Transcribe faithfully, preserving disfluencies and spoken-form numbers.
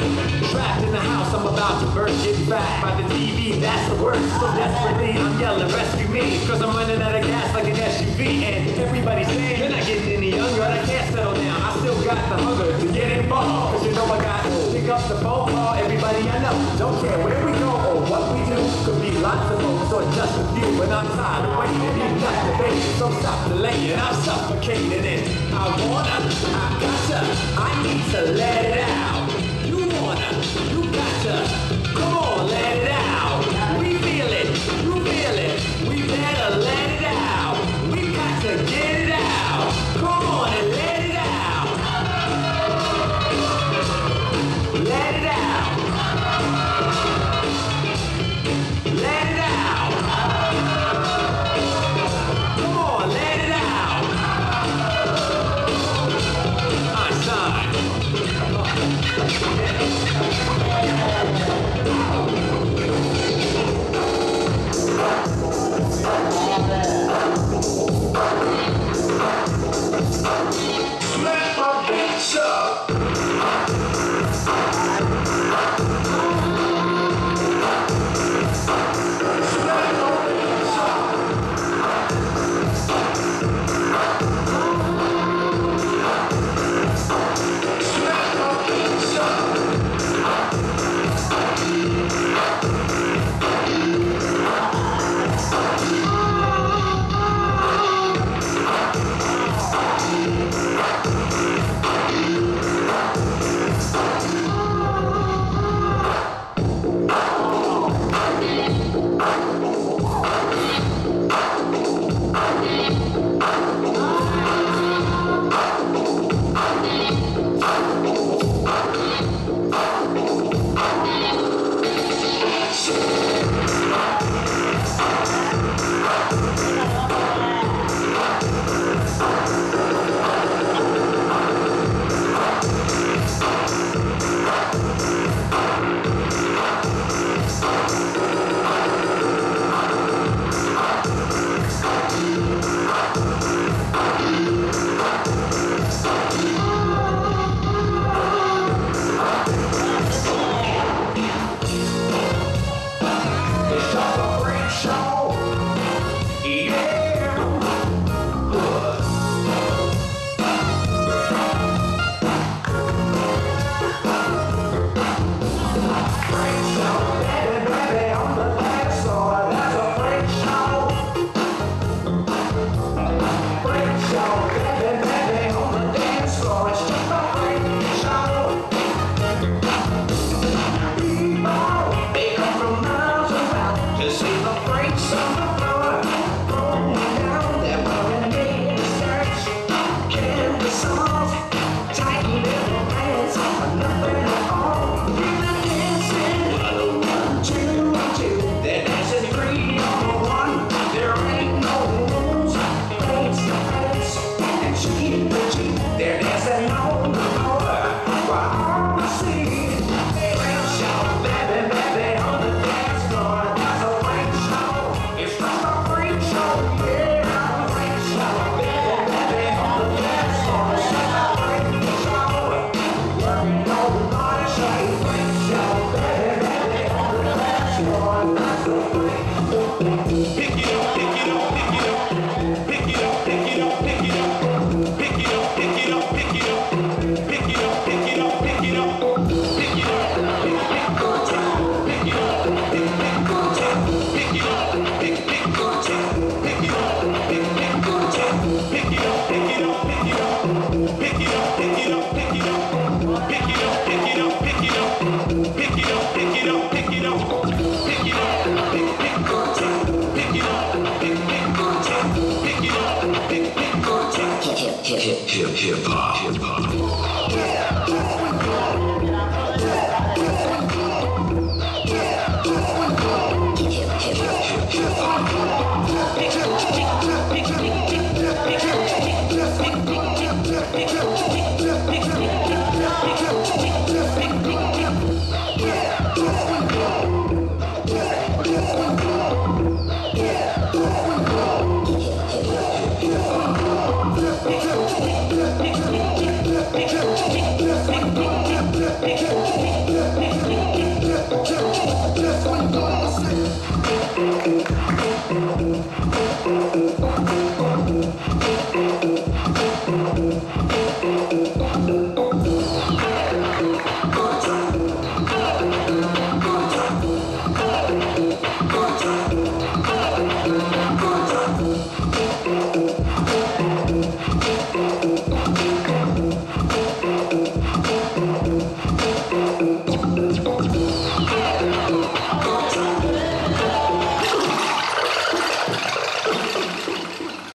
Trapped in the house, I'm about to burst, get back by the T V, that's the worst. So desperately, I'm yelling, rescue me, cause I'm running out of gas like an S U V. And everybody's saying, you're not getting any younger, I can't settle down. I still got the hunger to get involved, cause you know I got to pick up the phone, call everybody I know. Don't care where we go or what we do, could be lots of folks or just a few. And I'm tired of waiting, enough debating, so stop delaying, I'm suffocating. And I wanna, I gotcha, I need to let it out. You wanna, you gotcha, come on, let it out. We feel it, you feel it, we better let it out. We got to get it out. Come on and let it out. Let it out. Let it out. Come on, let it out. Einstein. Let my bitch up. Hip hop, hip hop. Just when you don't say